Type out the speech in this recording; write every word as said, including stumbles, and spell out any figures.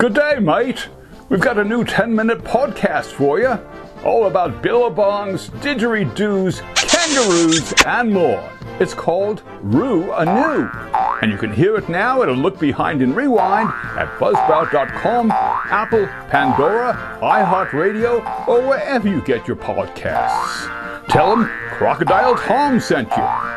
Good day, mate. We've got a new ten minute podcast for you, all about billabongs, didgeridoos, kangaroos, and more. It's called Roo Anew, and you can hear it now at a look behind and rewind at buzzsprout dot com, Apple, Pandora, iHeartRadio, or wherever you get your podcasts. Tell them Crocodile Tom sent you.